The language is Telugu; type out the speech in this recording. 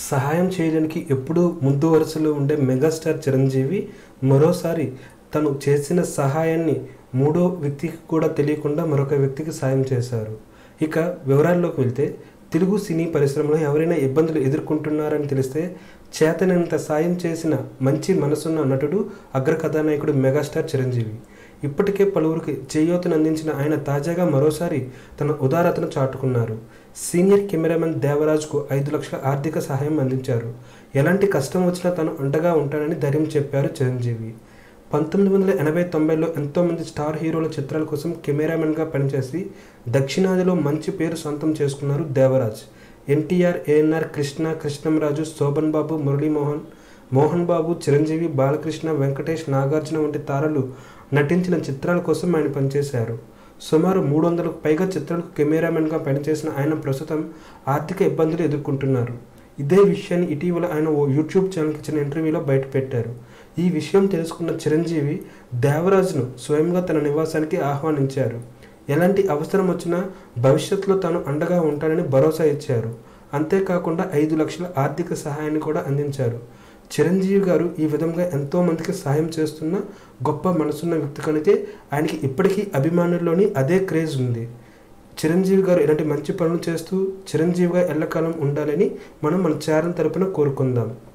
సహాయం చేయడానికి ఎప్పుడూ ముందు వరుసలో ఉండే మెగాస్టార్ చిరంజీవి మరోసారి తను చేసిన సహాయాన్ని మూడో వ్యక్తికి కూడా తెలియకుండా మరొక వ్యక్తికి సాయం చేశారు. ఇక వివరాల్లోకి వెళ్తే తెలుగు సినీ పరిశ్రమలో ఎవరైనా ఇబ్బందులు ఎదుర్కొంటున్నారని తెలిస్తే చేతనంత సాయం చేసిన మంచి మనసున్న నటుడు అగ్ర కథానాయకుడు మెగాస్టార్ చిరంజీవి. ఇప్పటికే పలువురికి చేయూతను అందించిన ఆయన తాజాగా మరోసారి తన ఉదారతను చాటుకున్నారు. సీనియర్ కెమెరామెన్ దేవరాజ్కు 5 లక్షల ఆర్థిక సహాయం అందించారు. ఎలాంటి కష్టం వచ్చినా తను అండగా ఉంటానని ధైర్యం చెప్పారు చిరంజీవి. 1980-90లో ఎంతోమంది స్టార్ హీరోల చిత్రాల కోసం కెమెరామెన్గా పనిచేసి దక్షిణాదిలో మంచి పేరు సొంతం చేసుకున్నారు దేవరాజ్. ఎన్టీఆర్, ఏఎన్ఆర్, కృష్ణ, కృష్ణంరాజు, శోభన్ బాబు, మురళీమోహన్, మోహన్ బాబు, చిరంజీవి, బాలకృష్ణ, వెంకటేష్, నాగార్జున వంటి తారలు నటించిన చిత్రాల కోసం ఆయన పనిచేశారు. సుమారు 300కు పైగా చిత్రాలకు కెమెరామెన్గా పనిచేసిన ఆయన ప్రస్తుతం ఆర్థిక ఇబ్బందులు ఎదుర్కొంటున్నారు. ఇదే విషయాన్ని ఇటీవల ఆయన ఓ యూట్యూబ్ ఛానల్కి ఇచ్చిన ఇంటర్వ్యూలో బయటపెట్టారు. ఈ విషయం తెలుసుకున్న చిరంజీవి దేవరాజ్ను స్వయంగా తన నివాసానికి ఆహ్వానించారు. ఎలాంటి అవసరం వచ్చినా భవిష్యత్తులో తాను అండగా ఉంటానని భరోసా ఇచ్చారు. అంతేకాకుండా 5 లక్షల ఆర్థిక సహాయాన్ని కూడా అందించారు. చిరంజీవి గారు ఈ విధంగా ఎంతోమందికి సహాయం చేస్తున్న గొప్ప మనసున్న వ్యక్తి కనుకే ఆయనకి ఇప్పటికీ అభిమానుల్లోని అదే క్రేజ్ ఉంది. చిరంజీవి గారు ఇలాంటి మంచి పనులు చేస్తూ చిరంజీవిగా ఎల్లకాలం ఉండాలని మనం మన ఛానల్ తరపున కోరుకుందాం.